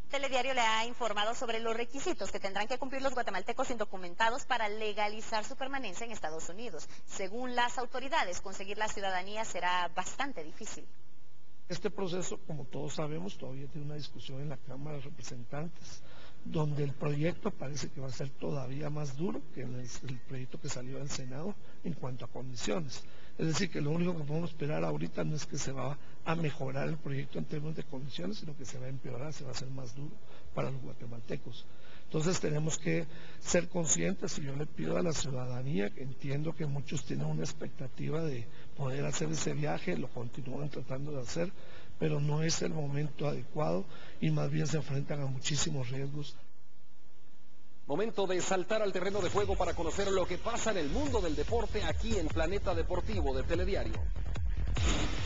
Telediario le ha informado sobre los requisitos que tendrán que cumplir los guatemaltecos indocumentados para legalizar su permanencia en Estados Unidos. Según las autoridades, conseguir la ciudadanía será bastante difícil. Este proceso, como todos sabemos, todavía tiene una discusión en la Cámara de Representantes, donde el proyecto parece que va a ser todavía más duro que el proyecto que salió del Senado en cuanto a condiciones. Es decir, que lo único que podemos esperar ahorita no es que se va a mejorar el proyecto en términos de condiciones, sino que se va a empeorar, se va a hacer más duro para los guatemaltecos. Entonces tenemos que ser conscientes, y yo le pido a la ciudadanía, que entiendo que muchos tienen una expectativa de poder hacer ese viaje, lo continúan tratando de hacer, pero no es el momento adecuado y más bien se enfrentan a muchísimos riesgos. Momento de saltar al terreno de juego para conocer lo que pasa en el mundo del deporte aquí en Planeta Deportivo de Telediario.